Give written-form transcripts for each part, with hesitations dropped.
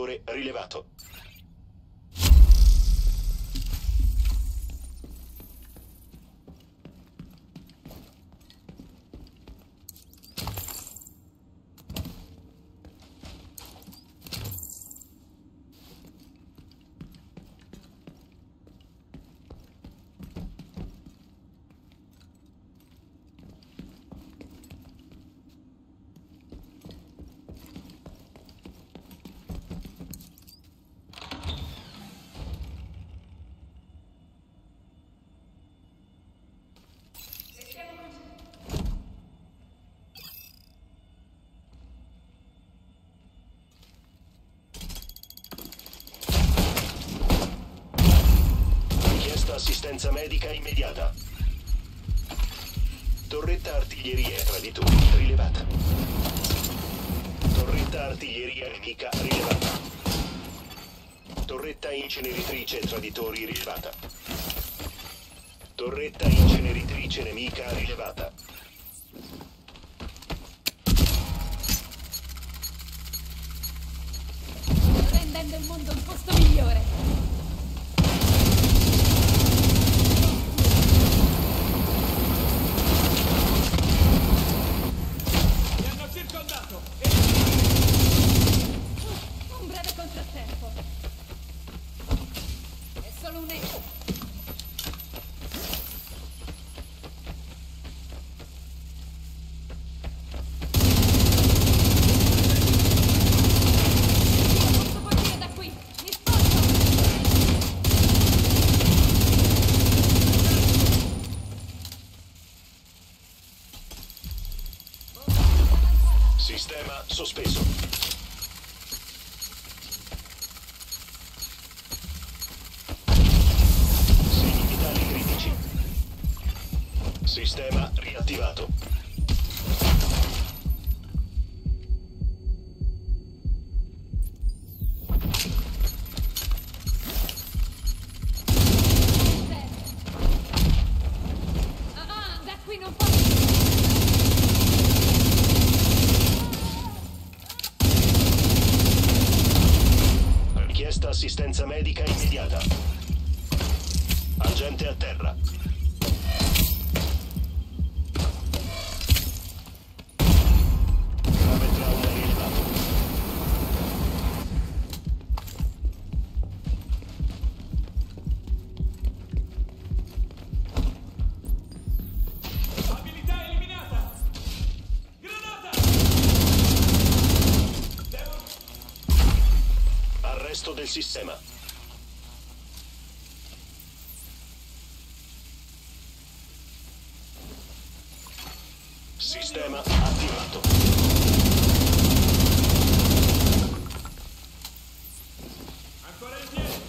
traditore rilevato. Assistenza medica immediata. Torretta artiglieria traditori rilevata. Torretta artiglieria nemica rilevata. Torretta inceneritrice traditori rilevata. Torretta inceneritrice nemica rilevata. Rendendo il mondo un posto migliore. Un breve contrattempo. È solo un eco. Posso partire da qui. Mi sposto. Sistema sospeso. Sistema riattivato. Da qui non posso. Richiesta assistenza medica immediata. Agente a terra. Arresto del sistema. Sistema attivato. Ancora in piedi.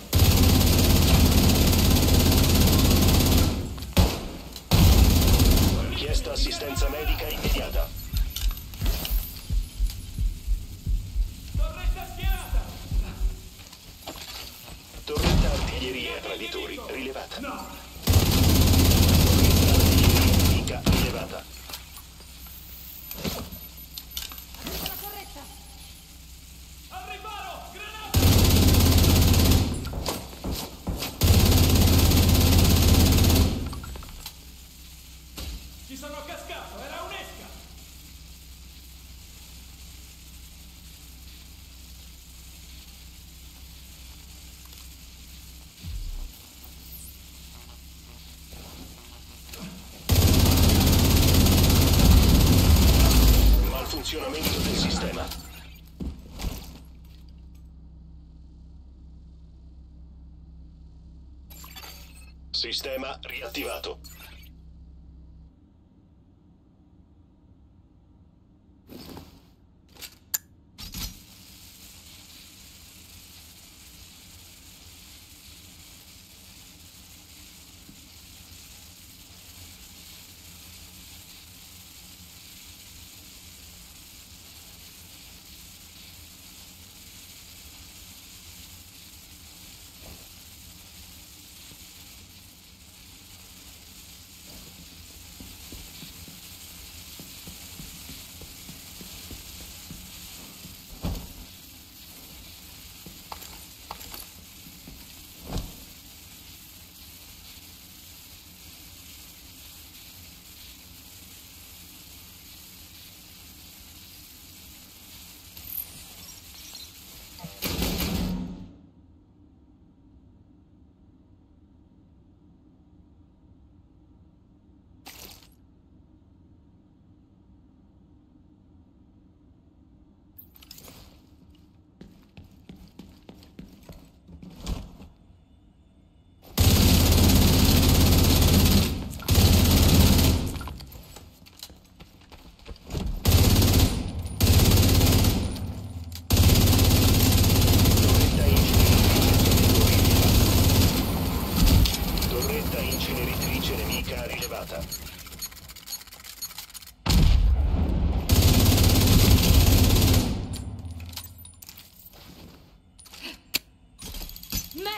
Richiesta assistenza medica immediata. Torretta schianta. Torretta artiglieria traditori rilevata. No. Torretta artiglieria nemica rilevata. Arriva la torretta. Al riparo. Granata. Ci sono cascato. Era un'esca. Malfunzionamento del sistema. Sistema riattivato.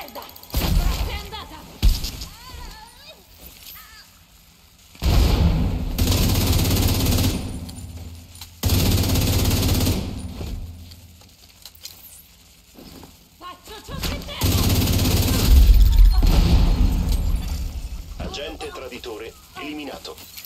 Merda! Ora sei andata! Faccio ciò che devo! Agente traditore eliminato.